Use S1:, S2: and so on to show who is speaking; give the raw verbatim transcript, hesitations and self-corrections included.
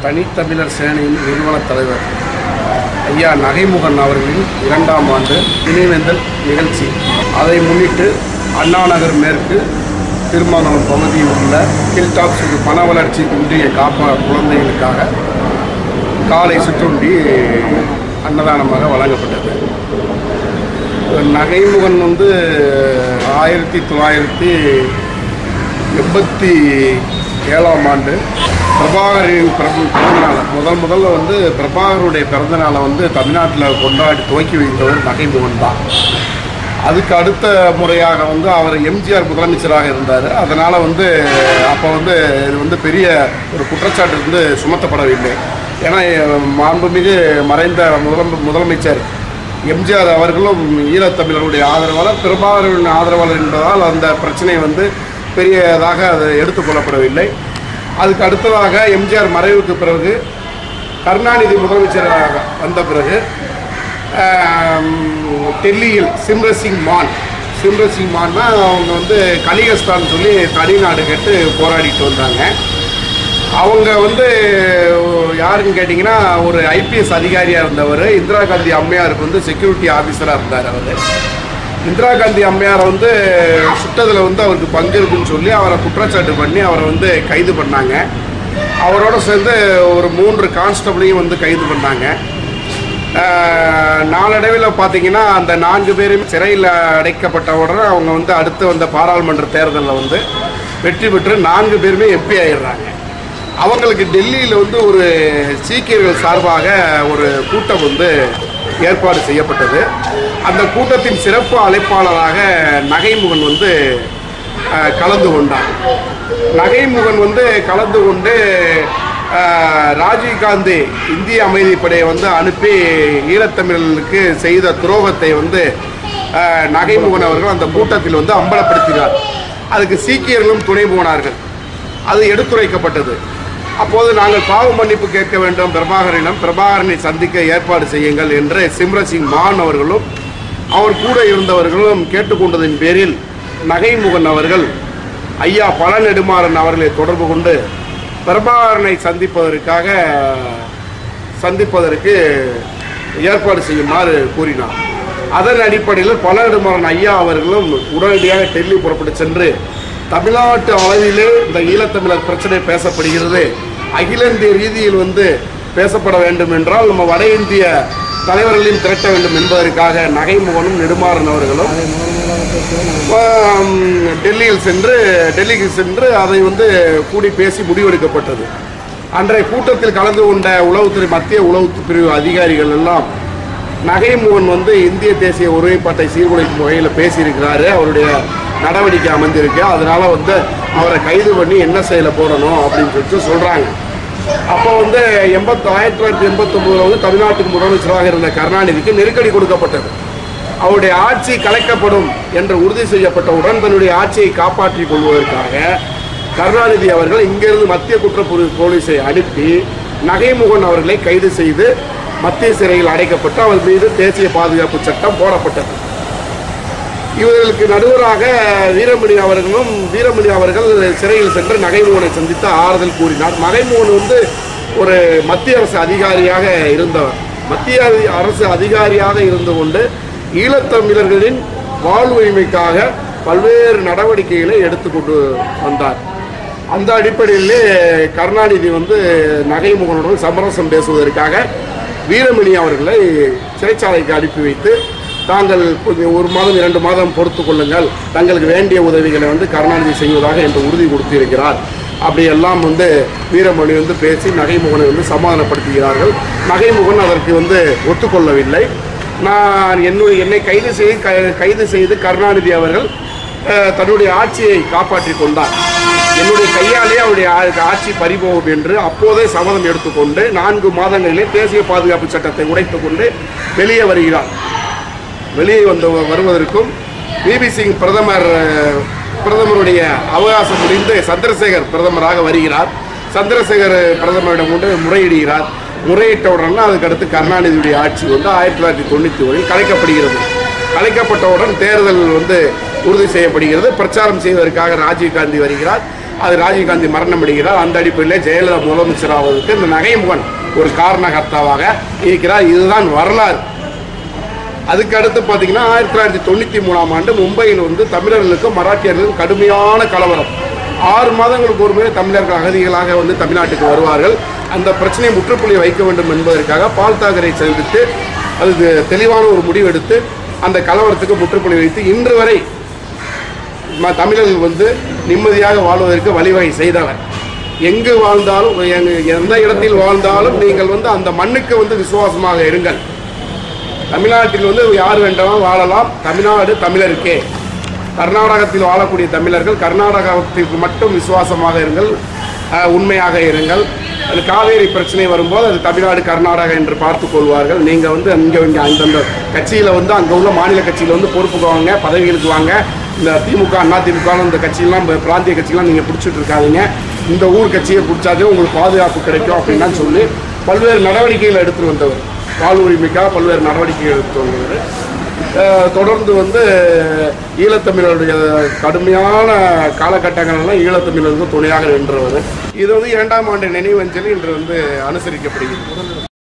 S1: தனித்தமிழர் சேனையின் நிறுவன தலைவர் ஐயா நகைமுகன் அவர்களின் இரண்டாம் ஆண்டு நினைவேந்தல் நிகழ்ச்சி. அதை முன்னிட்டு அண்ணா நகர் மேற்கு திருமாவளவன் பகுதியில் உள்ள ஹில்டாப் பண வளர்ச்சி ஒன்றிய காப்பா குழந்தைகளுக்காக காலை சிற்றுண்டி அன்னதானமாக வழங்கப்பட்டது. நகைமுகன் வந்து ஆயிரத்தி தொள்ளாயிரத்தி எண்பத்தி ஏழாம் ஆண்டு பிரபாகரின் பிறந்தநாளை முதல் முதல்ல வந்து பிரபாகருடைய பிறந்தநாளை வந்து தமிழ்நாட்டில் கொண்டாடி துவக்கி வைத்தவர் நகைமுகன் தான். அதுக்கு அடுத்த முறையாக வந்து அவர் எம்ஜிஆர் முதலமைச்சராக இருந்தார். அதனால் வந்து அப்போ வந்து இது வந்து பெரிய ஒரு குற்றச்சாட்டு வந்து சுமத்தப்படவில்லை. ஏன்னா மாண்புமிகு மறைந்த முதல முதலமைச்சர் எம்ஜிஆர் அவர்களும் ஈழத்தமிழருடைய ஆதரவாளர், பிரபாகரின் ஆதரவாளர் என்பதால் அந்த பிரச்சனை வந்து பெரியதாக அது எடுத்துக்கொள்ளப்படவில்லை. அதுக்கு அடுத்ததாக எம்ஜிஆர் மறைவுக்கு பிறகு கருணாநிதி முதலமைச்சராக வந்த பிறகு டெல்லியில் சிம்ரசிங் மான் சிம்ரசிங் மான்னா அவங்க வந்து கலிகஸ்தான் சொல்லி தனிநாடு கேட்டு போராடிட்டு வந்தாங்க. அவங்க வந்து யாருன்னு கேட்டிங்கன்னா ஒரு ஐபிஎஸ் அதிகாரியாக இருந்தவர். இந்திரா காந்தி அம்மையாருக்கு வந்து செக்யூரிட்டி ஆஃபீஸராக இருந்தார். அவர் இந்திரா காந்தி அம்மையாரை வந்து சுட்டதில் வந்து அவருக்கு பங்கு இருக்குன்னு சொல்லி அவரை குற்றச்சாட்டு பண்ணி அவரை வந்து கைது பண்ணாங்க. அவரோட சேர்ந்து ஒரு மூன்று கான்ஸ்டபிளையும் வந்து கைது பண்ணாங்க. நாளடைவில் பார்த்தீங்கன்னா அந்த நான்கு பேரும் சிறையில் அடைக்கப்பட்ட உடனே அவங்க வந்து அடுத்து வந்த பாராளுமன்ற தேர்தலில் வந்து வெற்றி பெற்று நான்கு பேருமே எம்பி ஆயிடுறாங்க. அவங்களுக்கு டெல்லியில் வந்து ஒரு சீக்கியர்கள் சார்பாக ஒரு கூட்டம் வந்து ஏற்பாடு செய்யப்பட்டது. அந்த கூட்டத்தின் சிறப்பு அழைப்பாளராக நகைமுகன் வந்து கலந்து கொண்டார். நகைமுகன் வந்து கலந்து கொண்டு ராஜீவ்காந்தி இந்திய அமைதிப்படையை வந்து அனுப்பி ஈழத்தமிழர்களுக்கு செய்த துரோகத்தை வந்து நகைமுகன் அவர்கள் அந்த கூட்டத்தில் வந்து அம்பலப்படுத்தினார். அதுக்கு சீக்கியர்களும் துணை போனார்கள். அது எடுத்துரைக்கப்பட்டது. அப்போது நாங்கள் பாவ மன்னிப்பு கேட்க வேண்டும் பிரபாகரனிடம், பிரபாகரனை சந்திக்க ஏற்பாடு செய்யுங்கள் என்று சிம்ரசிங் மான் அவர்களும் அவர் கூட இருந்தவர்களும் கேட்டுக்கொண்டதின் பேரில் நகைமுகன் அவர்கள் ஐயா பழ நெடுமாறன் அவர்களை தொடர்பு கொண்டு பிரபாகரனை சந்திப்பதற்காக சந்திப்பதற்கு ஏற்பாடு செய்யுமாறு கூறினார். அதன் அடிப்படையில் பழ நெடுமாறன் ஐயா அவர்களும் உடனடியாக டெல்லி புறப்பட்டு சென்று தமிழ்நாட்டு அளவிலே இந்த ஈழத்தமிழர் பிரச்சனை பேசப்படுகிறது, அகில இந்திய ரீதியில் வந்து பேசப்பட வேண்டும் என்றால் நம்ம வட இந்திய தலைவர்களையும் திரட்ட வேண்டும் என்பதற்காக நகைமுகனும் நெடுமாறன் அவர்களும் டெல்லியில் சென்று டெல்லிக்கு சென்று அதை வந்து கூடி பேசி முடிவெடுக்கப்பட்டது. அன்றைய கூட்டத்தில் கலந்து கொண்ட உளவுத்துறை மத்திய உளவு பிரிவு அதிகாரிகள் எல்லாம் நகைமுகன் வந்து இந்திய தேசிய ஒருமைப்பாட்டை சீர்குலைக்கும் வகையில் பேசியிருக்கிறாரு, அவருடைய நடவடிக்கை அமைந்திருக்கு, அதனால வந்து அவரை கைது பண்ணி என்ன செயல போடணும் அப்படின்னு சொல்லிட்டு சொல்றாங்க. அப்போ வந்து எண்பத்தி ஆயிரத்தி தொள்ளாயிரத்தி எண்பத்தி ஒன்பதுல வந்து தமிழ்நாட்டுக்கு முதலமைச்சராக இருந்த கருணாநிதிக்கு நெருக்கடி கொடுக்கப்பட்டது. அவருடைய ஆட்சி கலைக்கப்படும் என்று உறுதி செய்யப்பட்டவுடன் தன்னுடைய ஆட்சியை காப்பாற்றிக் கொள்வதற்காக கருணாநிதி அவர்கள் இங்கிருந்து மத்திய குற்றப்புலி போலீஸை அனுப்பி நகைமுகன் அவர்களை கைது செய்து மத்திய சிறையில் அடைக்கப்பட்டு அவர் மீது தேசிய பாதுகாப்பு சட்டம் போடப்பட்டது. இவர்களுக்கு நடுவராக வீரமணி அவர்களும் வீரமணி அவர்கள் சிறையில் சென்று நகைமுகனை சந்தித்து ஆறுதல் கூறினார். நகைமுகன் வந்து ஒரு மத்திய அரசு அதிகாரியாக இருந்தவர். மத்திய அரசு அதிகாரியாக இருந்து கொண்டு ஈழத்தமிழர்களின் வாழ்வுரிமைக்காக பல்வேறு நடவடிக்கைகளை எடுத்துக்கொண்டு வந்தார். அந்த அடிப்படையிலே கருணாநிதி வந்து நகைமுகனுடன் சமரசம் பேசுவதற்காக வீரமணி அவர்களை சிறைச்சாலைக்கு அனுப்பி வைத்து தாங்கள் ஒரு மாதம் இரண்டு மாதம் பொறுத்து கொள்ளுங்கள், தங்களுக்கு வேண்டிய உதவிகளை வந்து கருணாநிதி செய்வதாக என்று உறுதி கொடுத்திருக்கிறார். அப்படியெல்லாம் வந்து வீரமணி வந்து பேசி நகைமுகனை வந்து சமாதானப்படுத்துகிறார்கள். நகைமுகன் அதற்கு வந்து ஒத்துக்கொள்ளவில்லை. நான் என்னுடைய என்னை கைது செய்து கைது செய்து கருணாநிதி அவர்கள் தன்னுடைய ஆட்சியை காப்பாற்றி கொண்டார், என்னுடைய கையாலே அவருடைய ஆட்சி பறிபோகும் என்று அப்போதே சபதம் எடுத்துக்கொண்டு நான்கு மாதங்களிலே தேசிய பாதுகாப்பு சட்டத்தை உடைத்துக் கொண்டு வெளியே வருகிறார். வெளியே வந்து வருவதற்கும் பிபி சிங் பிரதமர் பிரதமருடைய அவகாசம் முடிந்து சந்திரசேகர் பிரதமராக வருகிறார். சந்திரசேகர் பிரதமரிடம் கொண்டு முறையிடுகிறார். முறையிட்டவுடன் அதுக்கடுத்து கருணாநிதியுடைய ஆட்சி வந்து ஆயிரத்தி தொள்ளாயிரத்தி தொண்ணூற்றி ஒன்றில் கலைக்கப்படுகிறது. கலைக்கப்பட்டவுடன் தேர்தல் வந்து உறுதி செய்யப்படுகிறது. பிரச்சாரம் செய்வதற்காக ராஜீவ்காந்தி வருகிறார். அது ராஜீவ்காந்தி மரணம் அடைகிறார். அந்த அடிப்படையில் ஜெயலலிதா முதலமைச்சர் ஆவதற்கு இந்த நகைமுகன் ஒரு காரணகர்த்தாவாக இருக்கிறார். இதுதான் வரலாறு. அதுக்கு அடுத்து பார்த்தீங்கன்னா ஆயிரத்தி தொள்ளாயிரத்தி தொண்ணூற்றி மூணாம் ஆண்டு மும்பையில் வந்து தமிழர்களுக்கும் மராட்டியர்களுக்கும் கடுமையான கலவரம். ஆறு மாதங்களுக்கு ஒரு முறை தமிழர்கள் அகதிகளாக வந்து தமிழ்நாட்டுக்கு வருவார்கள். அந்த பிரச்சனையை முற்றுப்புள்ளி வைக்க வேண்டும் என்பதற்காக பால் தாக்கரை சந்தித்து அது தெளிவான ஒரு முடிவெடுத்து அந்த கலவரத்துக்கு முற்றுப்புள்ளி வைத்து இன்று வரை தமிழர்கள் வந்து நிம்மதியாக வாழ்வதற்கு வழிவகை செய்தவர். எங்கு வாழ்ந்தாலும் எந்த இடத்தில் வாழ்ந்தாலும் நீங்கள் வந்து அந்த மண்ணுக்கு வந்து விசுவாசமாக இருங்கள். தமிழ்நாட்டில் வந்து யார் வேண்டாலும் வாழலாம். தமிழ்நாடு தமிழருக்கே. கர்நாடகத்தில் வாழக்கூடிய தமிழர்கள் கர்நாடகத்திற்கு மட்டும் விசுவாசமாக இருங்கள், உண்மையாக இருங்கள். அது காவேரி பிரச்சனை வரும்போது அது தமிழ்நாடு கர்நாடகா என்று பார்த்து கொள்வார்கள். நீங்கள் வந்து அங்கே இங்கே அந்தந்த கட்சியில் வந்து அங்கே உள்ள மாநில கட்சியில் வந்து பொறுப்புக்கு வாங்க, பதவிகளுக்கு வாங்க. இந்த திமுக அண்ணா திமுக இந்த கட்சியெல்லாம் பிராந்திய கட்சியெல்லாம் நீங்கள் பிடிச்சிட்டு இருக்காதீங்க. இந்த ஊர் கட்சியை பிடிச்சாதே உங்களுக்கு பாதுகாப்பு கிடைக்கும் அப்படின்லாம் சொல்லி பல்வேறு நடவடிக்கைகள் எடுத்து வந்தவர். பால் உரிமைக்காக பல்வேறு நடவடிக்கைகள் எடுத்து வந்தவர். தொடர்ந்து வந்து ஈழத்தமிழருடைய கடுமையான காலகட்டங்கள்லாம் ஈழத்தமிழருக்கு துணையாக நின்றவர். இது வந்து இரண்டாம் ஆண்டு நினைவஞ்சலி இன்று வந்து அனுசரிக்கப்படுகிறது.